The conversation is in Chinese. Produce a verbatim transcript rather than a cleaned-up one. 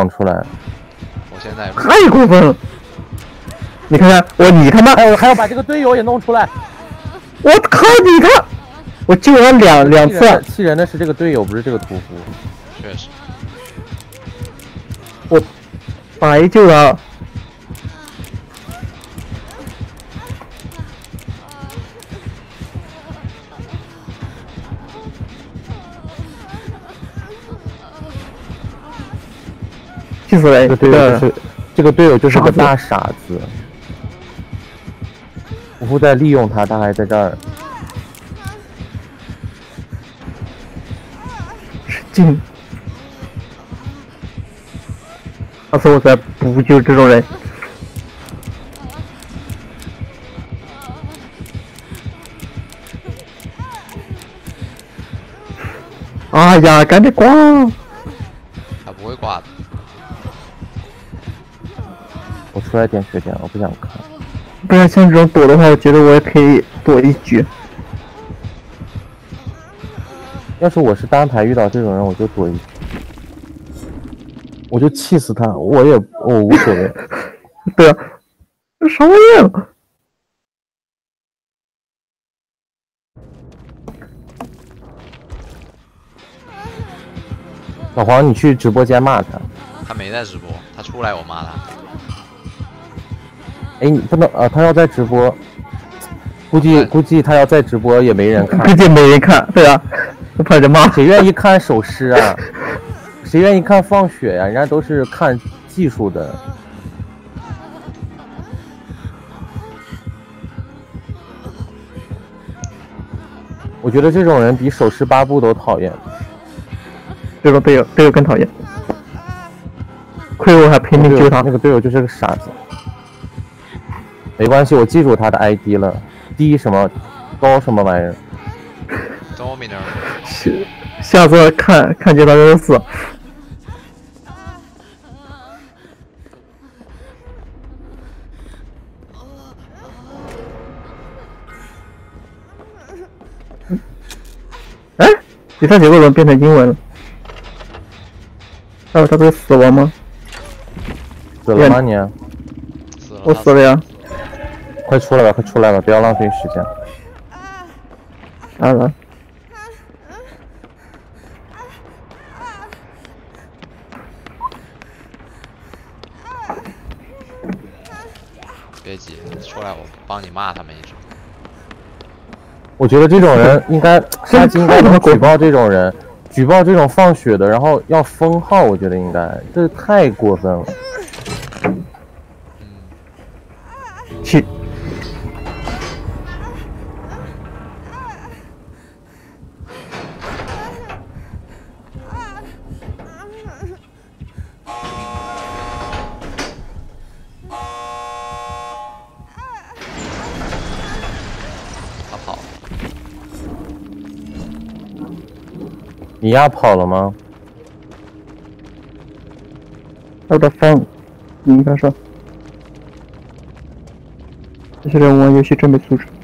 放出来。 我现在太过分了！你看看我，你他妈还有还要把这个队友也弄出来！ 我靠！你看，我救了两两次。 气人的是这个队友，不是这个屠夫。 确实， 我白救了。气死了！ 这个队友就是这个队友就是个大傻子。屠夫在利用他，他还在这儿。 使劲！下次我再不救这种人。哎呀，赶紧挂！ 他不会挂的。 我出来点血点，我不想看。 不然像这种躲的话，我觉得我也可以躲一局。 要是我是单排遇到这种人，我就躲一局，我就气死他，我也我无所谓。 对啊，这啥玩意儿？ 老黄，你去直播间骂他。 他没在直播，他出来我骂他。 哎，你不能啊！他要在直播，估计估计他要在直播也没人看， 估计没人看，对啊，我怕人骂。 谁愿意看手尸啊？谁愿意看放血呀？人家都是看技术的。我觉得这种人比手尸八部都讨厌。 这种队友队友更讨厌。亏我还拼命救他， 那个队友就是个傻子。没关系，我记住他的 I D 了，低什么高什么玩意儿。 下下次看看见他就死。哎，第三结构怎么变成英文了？还有他不是死亡吗？ 死了吗你？ 我死了呀！ 快出来吧，快出来吧，不要浪费时间。 啥了？ 别急，出来我帮你骂他们一声。 我觉得这种人应该，下级应该能举报这种人，举报这种放血的，然后要封号。我觉得应该，这太过分了。 去。 他跑了。 你丫跑了吗？ 我的放，你应该说。这些人玩游戏真没素质。